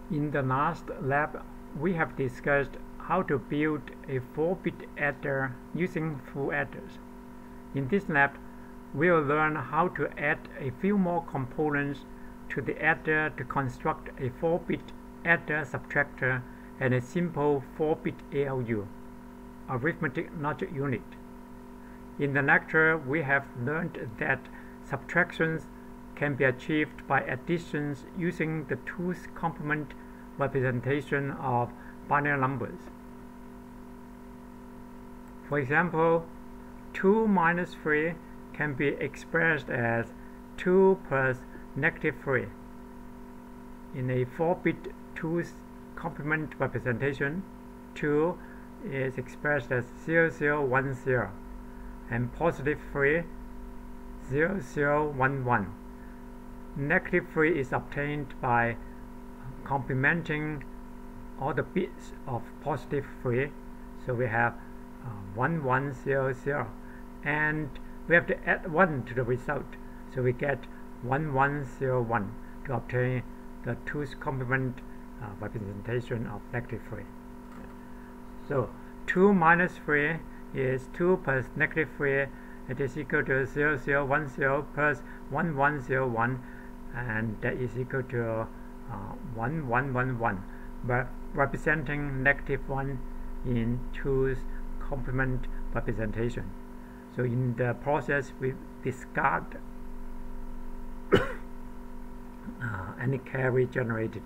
In the last lab, we have discussed how to build a 4-bit adder using full adders. In this lab, we will learn how to add a few more components to the adder to construct a 4-bit adder-subtractor and a simple 4-bit ALU, arithmetic logic unit. In the lecture, we have learned that subtractions can be achieved by additions using the 2's complement representation of binary numbers. For example, 2 minus 3 can be expressed as 2 plus negative 3. In a 4-bit 2's complement representation, 2 is expressed as 0010 and positive 3 0011. Negative 3 is obtained by complementing all the bits of positive 3. So we have 1100, and we have to add 1 to the result. So we get 1101 to obtain the 2's complement representation of negative 3. So 2 minus 3 is 2 plus negative 3. It is equal to 0010 plus 1101, and that is equal to 1111, but representing negative 1 in 2's complement representation. So in the process, we discard any carry generated.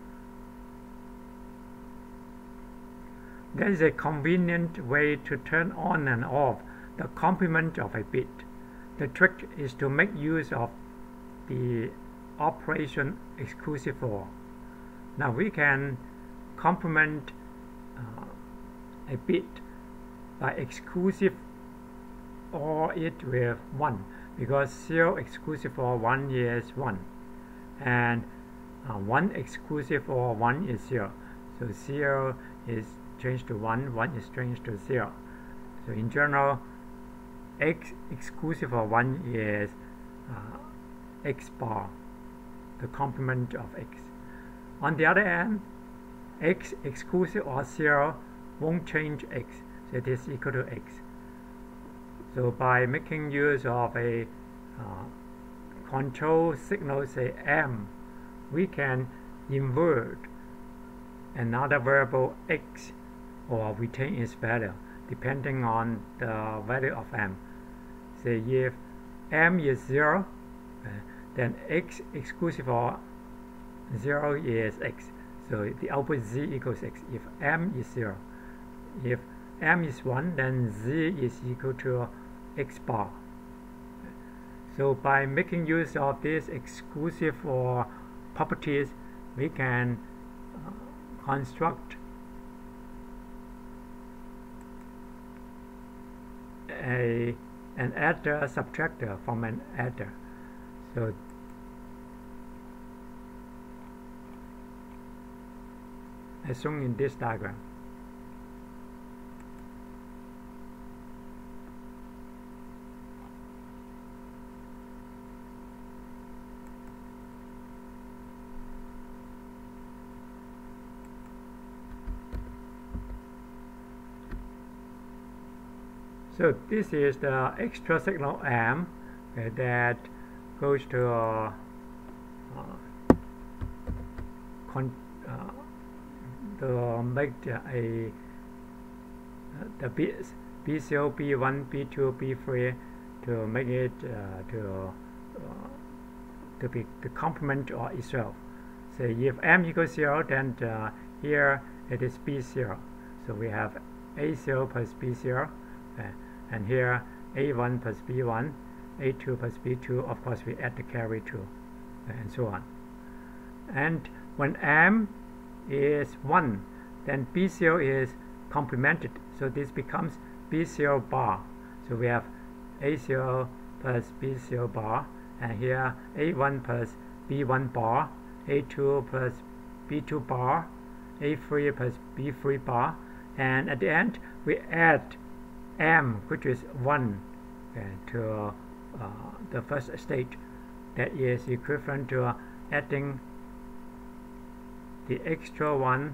There is a convenient way to turn on and off the complement of a bit. The trick is to make use of the operation exclusive OR. Now we can complement a bit by exclusive OR it with 1, because 0 exclusive OR 1 is 1, and 1 exclusive OR 1 is 0. So 0 is changed to 1, 1 is changed to 0. So in general, x exclusive of 1 is x bar, the complement of x. On the other hand, x exclusive of 0 won't change x, so it is equal to x. So by making use of a control signal, say m, we can invert another variable x or retain its value depending on the value of m. Say if m is 0, then x exclusive of 0 is x. So the output z equals x if m is 0. If m is 1, then z is equal to x bar. So by making use of these exclusive OR properties, we can construct an adder-subtractor from an adder. So as shown in this diagram. So this is the extra signal m that goes to make the bits B0, B1, B2, B3 to make it to be the complement of itself. So if m equals 0, then here it is B0. So we have A0 plus B0. And here A1 plus B1, A2 plus B2, of course we add the carry to, and so on. And when m is 1, then B0 is complemented, so this becomes B0 bar. So we have A0 plus B0 bar, and here A1 plus B1 bar, A2 plus B2 bar, A3 plus B3 bar, and at the end we add m, which is 1, to the first state. That is equivalent to adding the extra one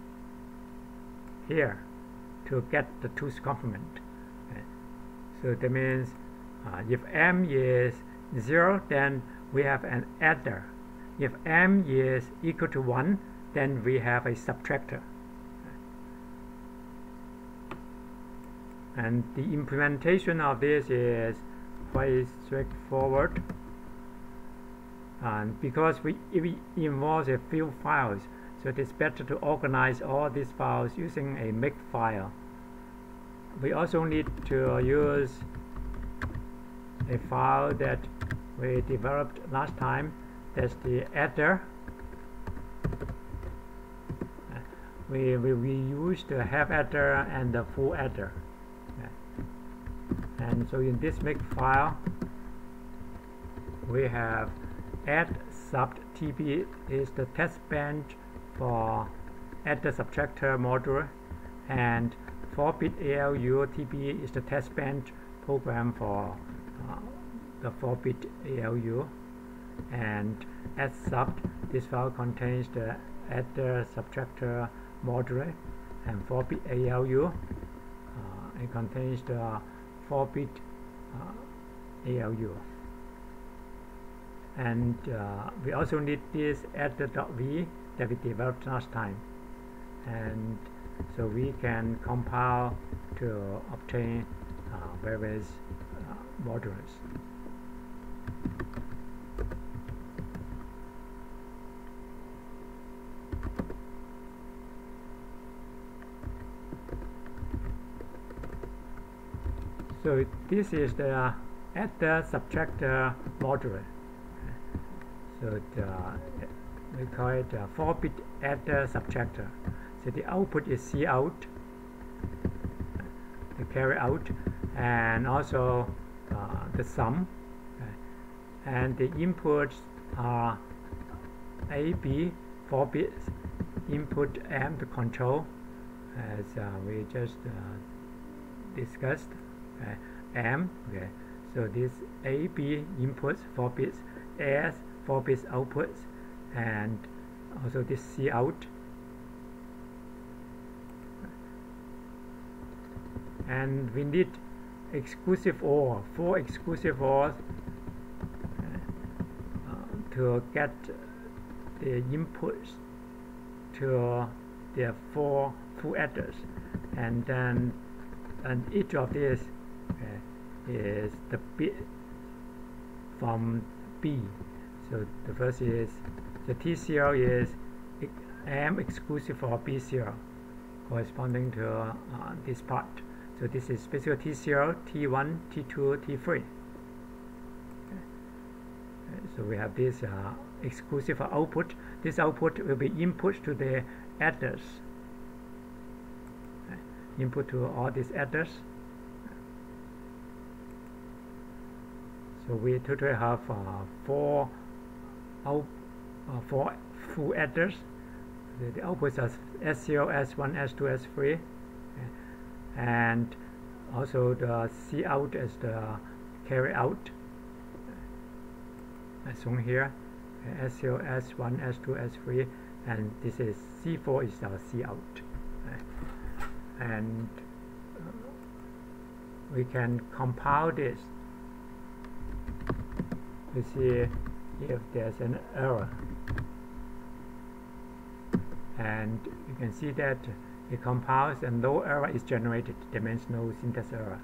here to get the 2's complement. So that means if m is 0, then we have an adder. If m is equal to 1, then we have a subtractor. And the implementation of this is quite straightforward. And because it involves a few files, so it is better to organize all these files using a make file. We also need to use a file that we developed last time. That's the adder. We used the half adder and the full adder. And so in this make file, we have Adder-subtractor is the test bench for Adder-subtractor module, and 4-bit ALU TB is the test bench program for the 4-bit ALU. And Adder-sub, this file contains the Adder-subtractor module, and 4-bit ALU. It contains the 4-bit ALU. And we also need this Adder.v that we developed last time, and so we can compile to obtain various modules. So this is the Adder-subtractor module. So we call it a 4-bit Adder-subtractor. So the output is Cout, the carry out, and also the sum. And the inputs are A, B, 4 bits, input M to control, as we just discussed. M, okay. So this A, B inputs 4 bits, S 4 bits outputs, and also this Cout. And we need exclusive OR, 4 exclusive ORs to get the inputs to the 4 full adders, and then each of these is the bit from B. So the first is the T0 is M exclusive for B0, corresponding to this part. So this is basically T0, T1, T2, T3. So we have this exclusive output. This output will be input to the adders. Input to all these adders. So we totally have 4 full adders. The outputs are S0, S1, S2, S3, and also the Cout as the carry out, as shown here. S0, S1, S2, S3, and this is C4 is our Cout. And we can compile this to see if there's an error, and you can see that it compiles and no error is generated. That means no syntax error.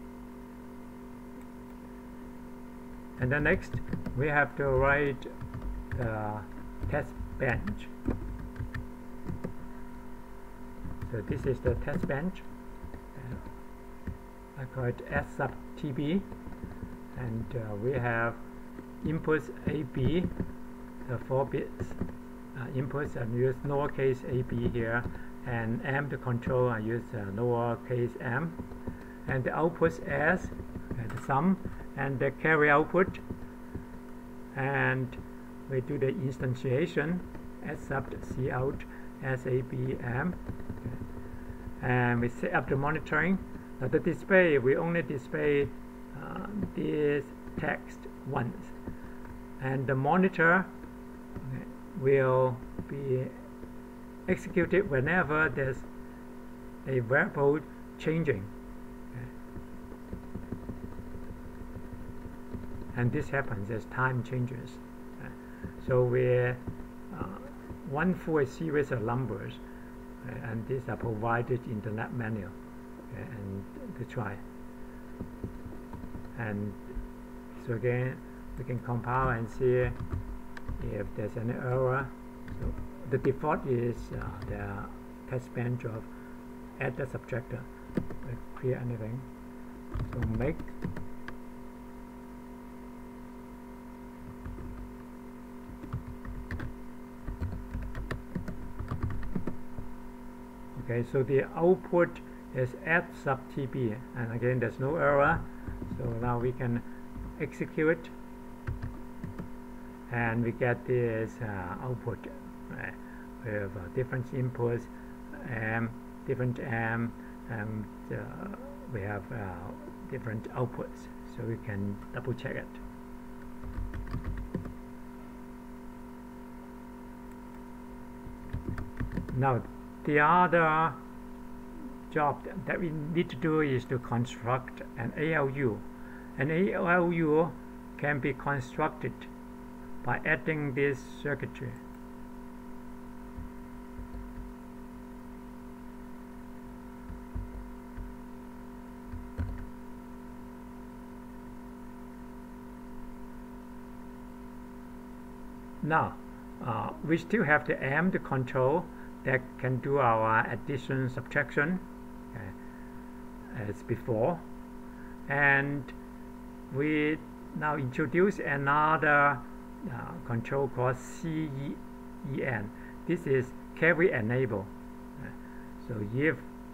And then next we have to write the test bench. So this is the test bench. I call it S-sub-TB, and we have inputs AB, the 4 bits inputs, and use lowercase ab here, and M to control, I use lowercase m, and the outputs S, the sum, and the carry output, and we do the instantiation S-sub-Cout SABM, and we set up the monitoring. Now the display, we only display this text once, and the monitor will be execute it whenever there's a variable changing. And this happens as time changes. So we one full series of numbers, and these are provided in the lab manual, and to try. And so again, we can compile and see if there's any error. So the default is the test bench of Adder-subtractor. Clear anything. So make okay, so the output is add sub TB, and again there's no error. So now we can execute, and we get this output with different inputs, different and we have different outputs, so we can double check it. Now the other job that we need to do is to construct an ALU. An ALU can be constructed by adding this circuitry. Now, we still have the AMD control that can do our addition, subtraction as before, and we now introduce another control called CEN. This is carry enable. So if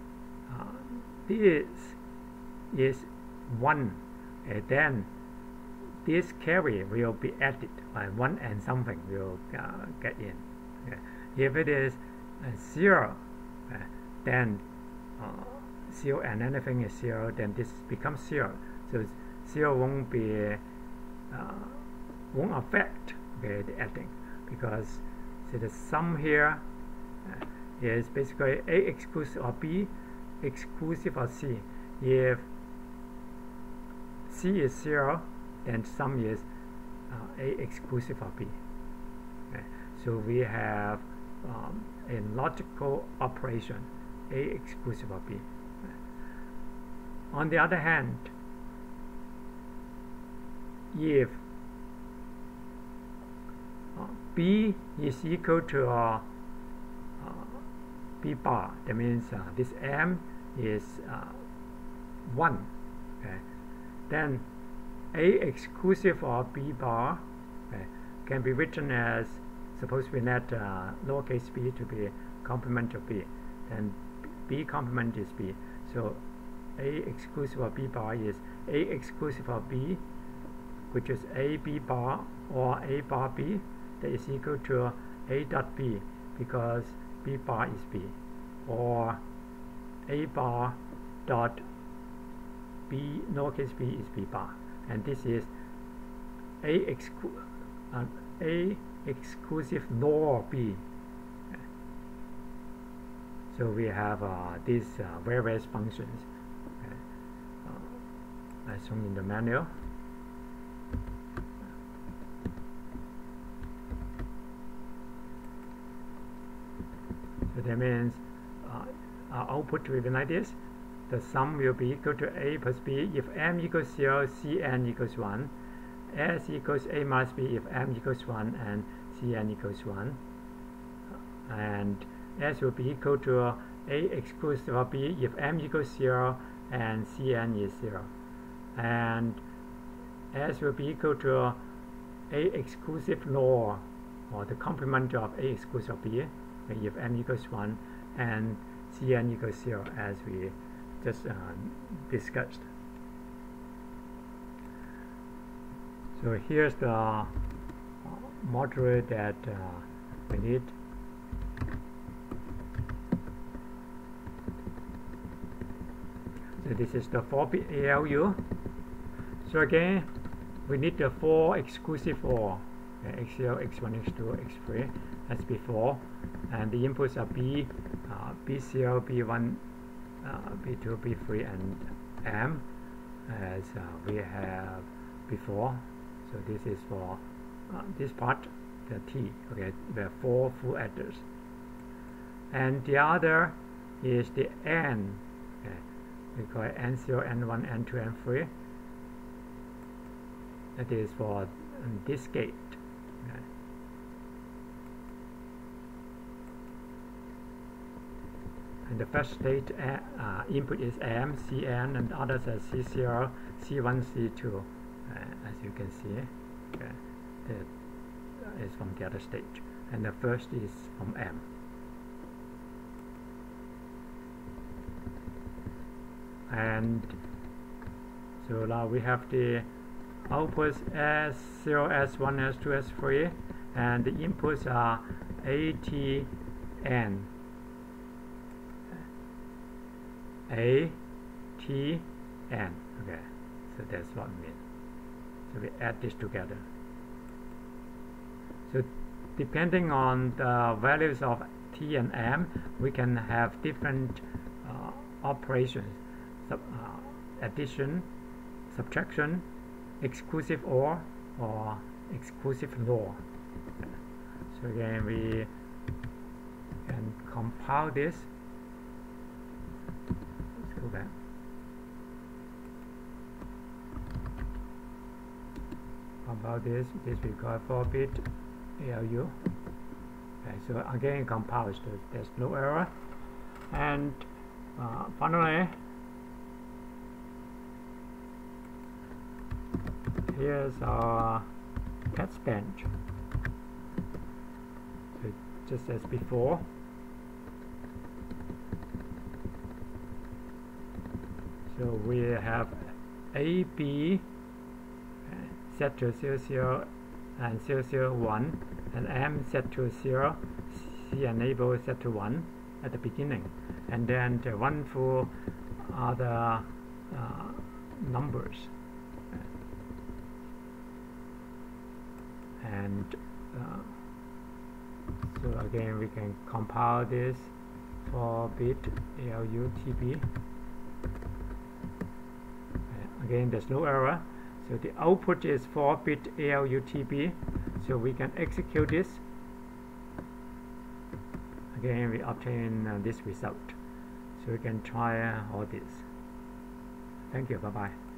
this is 1, then this carry will be added by 1 and something will get in. If it is 0, then 0 and anything is 0, then this becomes 0. So 0 won't be won't affect the adding, because so the sum here is basically A exclusive of B exclusive of C. If C is 0, then sum is A exclusive of B. So we have a logical operation, A exclusive of B. On the other hand, if B is equal to B bar, that means this M is 1, then A exclusive of B bar can be written as, suppose we let lowercase b to be complement of B, then B complement is B. So A exclusive of B bar is A exclusive of B, which is A B bar or A bar B, that is equal to A dot B, because B bar is B, or A bar dot B lowercase b is B bar, and this is A exclusive nor B. So we have these various functions as shown in the manual. So that means our output will be like this. The sum will be equal to A plus B if M equals 0, Cn equals 1. S equals A minus B if M equals 1 and Cn equals 1. And S will be equal to A exclusive of B if M equals 0 and Cn is 0. And S will be equal to A exclusive nor, or the complement of A exclusive of B, if M equals 1 and Cn equals 0, as we just discussed. So here's the module that we need. So this is the 4-bit ALU. So again, we need the 4 exclusive OR. Okay, x0, x1, x2, x3 as before, and the inputs are B, B0, B1, B2, B3, and M as we have before. So this is for this part, the T. Okay, there are 4 full adders, and the other is the N. Okay, we call it N0, N1, N2, N3. That is for this gate. Okay. And the first state input is M, Cn, and others are C0, C1, C2, as you can see. Okay. That is from the other stage, and the first is from M. And so now we have the outputs S0, S1, S2, S3, and the inputs are A, T, N. A, T, N. Okay, so that's what we mean. So we add this together. So depending on the values of T and M, we can have different operations: addition, subtraction, exclusive OR, or exclusive NOR. Okay. So again, we can compile this. Let's go back. Compile this. This we call 4-bit ALU. Okay, so again, compile, so there's no error. And finally, here's our test bench. So just as before. So we have A, B set to 00 and 001, and M set to 0, C enable set to 1 at the beginning, and then the one for other numbers. And so again, we can compile this 4-bit ALU TB. Again, there's no error. So the output is 4-bit ALU TB. So we can execute this. Again, we obtain this result. So we can try all this. Thank you. Bye-bye.